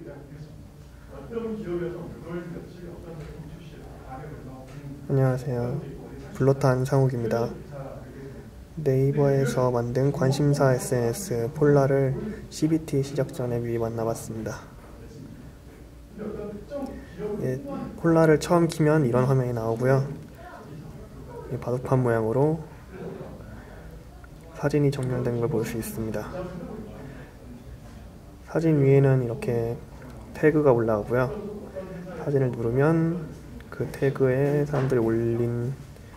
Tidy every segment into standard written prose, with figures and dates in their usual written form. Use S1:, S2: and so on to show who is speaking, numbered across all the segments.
S1: 안녕하세요. 블로터 안상욱입니다. 네이버에서 만든 관심사 SNS 폴라를 CBT 시작 전에 미리 만나봤습니다. 폴라를 처음 키면 이런 화면이 나오고요. 바둑판 모양으로 사진이 정렬된 걸 볼 수 있습니다. 사진 위에는 이렇게 태그가 올라오고요. 사진을 누르면 그 태그에 사람들이 올린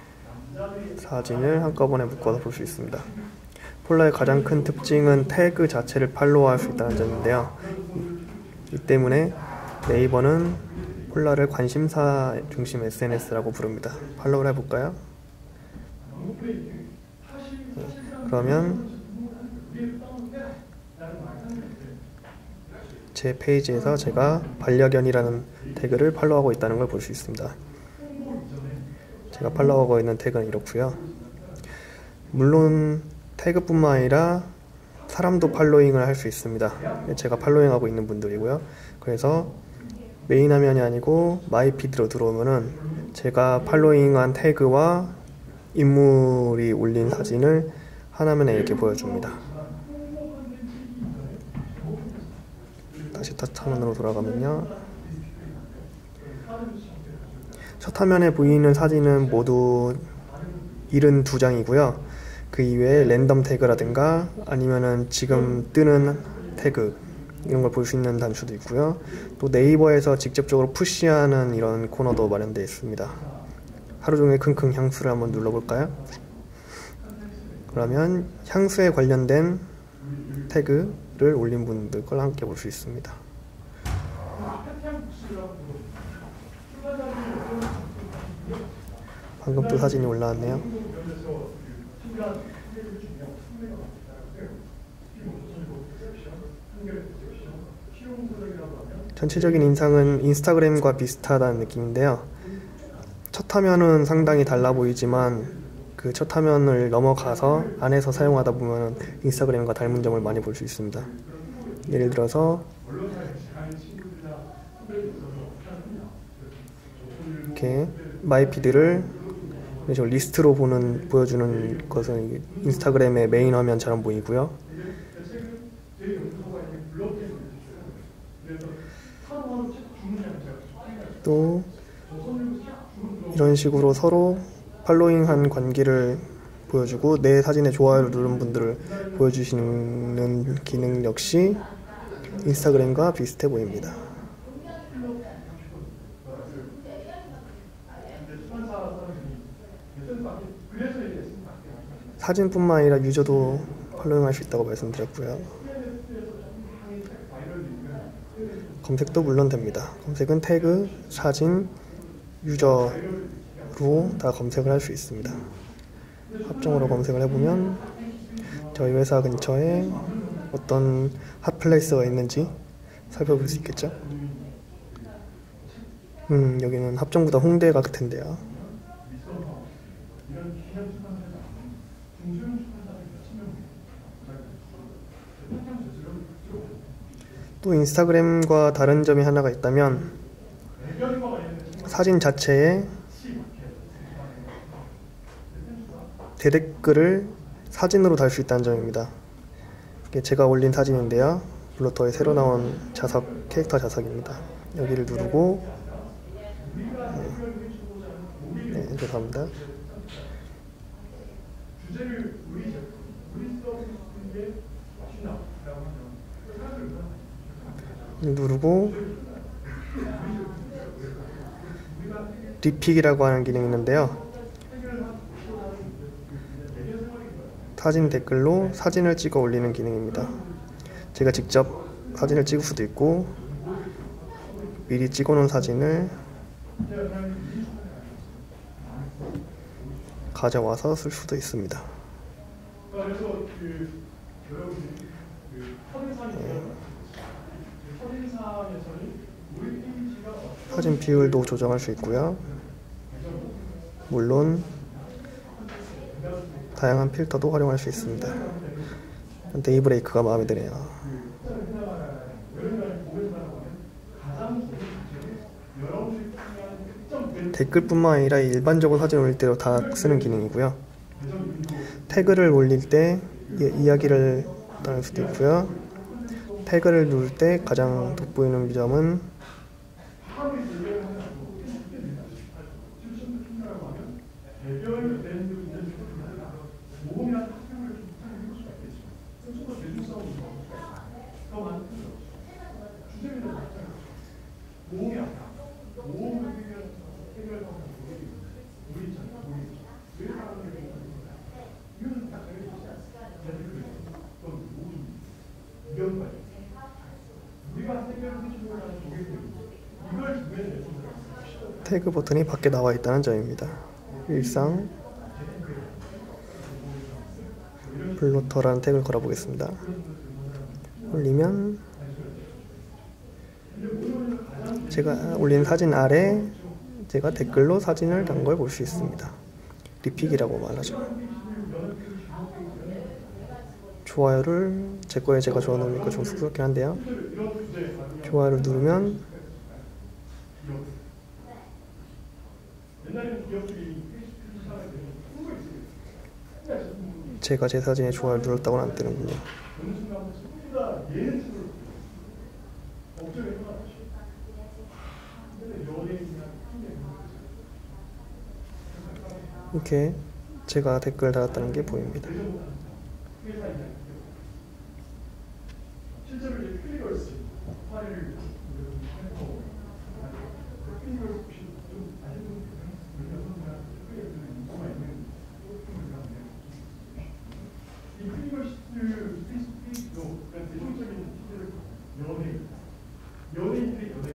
S1: 사진을 한꺼번에 묶어서 볼 수 있습니다. 폴라의 가장 큰 특징은 태그 자체를 팔로우할 수 있다는 점인데요. 이 때문에 네이버는 폴라를 관심사 중심 SNS라고 부릅니다. 팔로우를 해볼까요? 그러면 제 페이지에서 제가 반려견이라는 태그를 팔로우하고 있다는 걸 볼 수 있습니다. 제가 팔로우하고 있는 태그는 이렇고요. 물론 태그뿐만 아니라 사람도 팔로잉을 할 수 있습니다. 제가 팔로잉하고 있는 분들이고요. 그래서 메인 화면이 아니고 마이 피드로 들어오면은 제가 팔로잉한 태그와 인물이 올린 사진을 한 화면에 이렇게 보여줍니다. 다시 첫 화면으로 돌아가면요, 첫 화면에 보이는 사진은 모두 72장이고요. 그 이외에 랜덤 태그라든가 아니면은 지금 뜨는 태그 이런 걸 볼 수 있는 단추도 있고요. 또 네이버에서 직접적으로 푸시하는 이런 코너도 마련되어 있습니다. 하루종일 킁킁 향수를 한번 눌러볼까요? 그러면 향수에 관련된 태그를 올린 분들 걸 함께 볼 수 있습니다. 방금 또 사진이 올라왔네요. 전체적인 인상은 인스타그램과 비슷하다는 느낌인데요. 첫 화면은 상당히 달라 보이지만 그 첫 화면을 넘어가서 안에서 사용하다 보면 인스타그램과 닮은 점을 많이 볼 수 있습니다. 예를 들어서 이렇게 마이피드를 리스트로 보여주는 것은 인스타그램의 메인 화면처럼 보이고요. 또 이런 식으로 서로 팔로잉한 관계를 보여주고 내 사진에 좋아요를 누른 분들을 보여주시는 기능 역시 인스타그램과 비슷해 보입니다. 사진뿐만 아니라 유저도 팔로잉할 수 있다고 말씀드렸고요. 검색도 물론 됩니다. 검색은 태그, 사진, 유저로 다 검색을 할 수 있습니다. 합종으로 검색을 해보면 저희 회사 근처에 어떤 핫플레이스가 있는지 살펴볼 수 있겠죠? 여기는 합정보다 홍대 같은데요. 또 인스타그램과 다른 점이 하나가 있다면 사진 자체에 대댓글을 사진으로 달 수 있다는 점입니다. 이게 제가 올린 사진인데요. 블로터에 새로 나온 자석, 캐릭터 자석입니다. 여기를 누르고 죄송합니다. 누르고 리픽이라고 하는 기능이 있는데요. 사진 댓글로 사진을 찍어 올리는 기능입니다. 제가 직접 사진을 찍을 수도 있고 미리 찍어 놓은 사진을 가져와서 쓸 수도 있습니다. 사진 비율도 조정할 수 있고요. 물론 다양한 필터도 활용할 수 있습니다. 데이브레이크가 마음에 드네요. 댓글뿐만 아니라 일반적으로 사진 올릴 때도 다 쓰는 기능이고요. 태그를 올릴 때 이야기를 나눌 수도 있고요. 태그를 누를 때 가장 돋보이는 점은 태그 버튼이 밖에 나와 있다는 점입니다. 일상 블로터라는 태그를 걸어보겠습니다. 올리면 제가 올린 사진 아래 제가 댓글로 사진을 단 걸 볼 수 있습니다. 리픽이라고 말하죠. 좋아요를 제 거에 제가 좋아요 누르니까 좀 쑥스럽긴 한데요. 좋아요를 누르면 제가 제 사진에 좋아요를 눌렀다고는 안 뜨는군요. 이렇게 제가 댓글 달았다는 게 보입니다.